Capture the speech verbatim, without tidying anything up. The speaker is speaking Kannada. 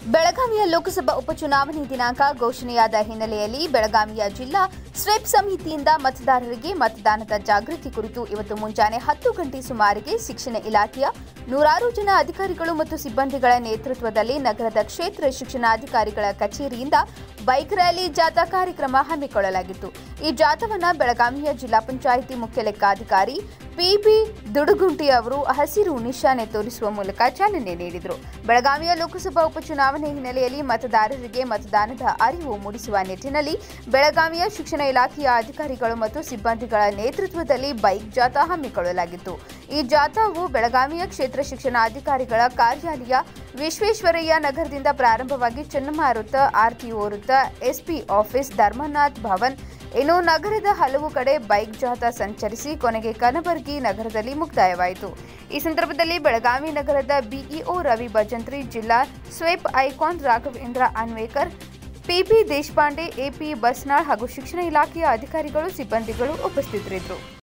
ಬೆಳಗಾವಿಯ ಲೋಕಸಭಾ ಉಪಚುನಾವಣೆ ದಿನಾಂಕ ಘೋಷಣೆಯಾದ ಹಿನ್ನೆಲೆಯಲ್ಲಿ ಬೆಳಗಾವಿಯ ಜಿಲ್ಲಾ ಸ್ವೆಪ್ ಸಮಿತಿಯಿಂದ ಮತದಾರರಿಗೆ ಮತದಾನದ ಜಾಗೃತಿ ಕುರಿತು ಇವತ್ತು ಮುಂಜಾನೆ ಹತ್ತು ಗಂಟೆ ಸುಮಾರಿಗೆ ಶಿಕ್ಷಣ ಇಲಾಖೆಯ ನೂರಾರು ಜನ ಅಧಿಕಾರಿಗಳು ಮತ್ತು ಸಿಬ್ಬಂದಿಗಳ ನೇತೃತ್ವದಲ್ಲಿ ನಗರದ ಕ್ಷೇತ್ರ ಶಿಕ್ಷಣಾಧಿಕಾರಿಗಳ ಕಚೇರಿಯಿಂದ ಬೈಕ್ ರ್ಯಾಲಿ ಜಾಥಾ ಕಾರ್ಯಕ್ರಮ ಹಮ್ಮಿಕೊಳ್ಳಲಾಗಿತ್ತು। ಈ ಜಾಥಾವನ್ನು ಬೆಳಗಾವಿಯ ಜಿಲ್ಲಾ ಪಂಚಾಯಿತಿ ಮುಖ್ಯ ಲೆಕ್ಕಾಧಿಕಾರಿ ಪಿಬಿ ದುಡುಗುಂಟಿ ಅವರು ಹಸಿರು ನಿಶಾನೆ ತೋರಿಸುವ ಮೂಲಕ ಚಾಲನೆ ನೀಡಿದರು। ಬೆಳಗಾವಿಯ ಲೋಕಸಭಾ ಉಪಚುನಾವಣೆ ಹಿನ್ನೆಲೆಯಲ್ಲಿ ಮತದಾರರಿಗೆ ಮತದಾನದ ಅರಿವು ಮೂಡಿಸುವ ನಿಟ್ಟಿನಲ್ಲಿ ಬೆಳಗಾವಿಯ ಶಿಕ್ಷಣ ಇಲಾಖೆಯ ಅಧಿಕಾರಿಗಳು ಮತ್ತು ಸಿಬ್ಬಂದಿಗಳ ನೇತೃತ್ವದಲ್ಲಿ ಬೈಕ್ ಜಾಥಾ ಹಮ್ಮಿಕೊಳ್ಳಲಾಗಿತ್ತು। ಈ ಜಾಥಾವು ಬೆಳಗಾವಿಯ ಕ್ಷೇತ್ರ ಶಿಕ್ಷಣಾಧಿಕಾರಿಗಳ ಕಾರ್ಯಾಲಯ ವಿಶ್ವೇಶ್ವರಯ್ಯ ನಗರದಿಂದ ಪ್ರಾರಂಭವಾಗಿ ಚೆನ್ನಮ್ಮ ವೃತ್ತ, ಆರ್ಟಿಒ ವೃತ್ತ, ಎಸ್ಪಿ ಆಫೀಸ್, ಧರ್ಮನಾಥ್ ಭವನ್, ಇನ್ನು ನಗರದ ಹಲವು ಕಡೆ ಬೈಕ್ ಜಾಥಾ ಸಂಚರಿಸಿ ಕೊನೆಗೆ ಕನಬರ್ಗಿ ನಗರದಲ್ಲಿ ಮುಕ್ತಾಯವಾಯಿತು। ಈ ಸಂದರ್ಭದಲ್ಲಿ ಬೆಳಗಾವಿ ನಗರದ ಬಿಇಒ ರವಿ ಭಜಂತ್ರಿ, ಜಿಲ್ಲಾ SVEEP icon Raghavendra Anvekar, P B Deshpande, A P Basnal ಹಾಗೂ ಶಿಕ್ಷಣ ಇಲಾಖೆಯ ಅಧಿಕಾರಿಗಳು ಸಿಬ್ಬಂದಿಗಳು ಉಪಸ್ಥಿತರಿದ್ದರು।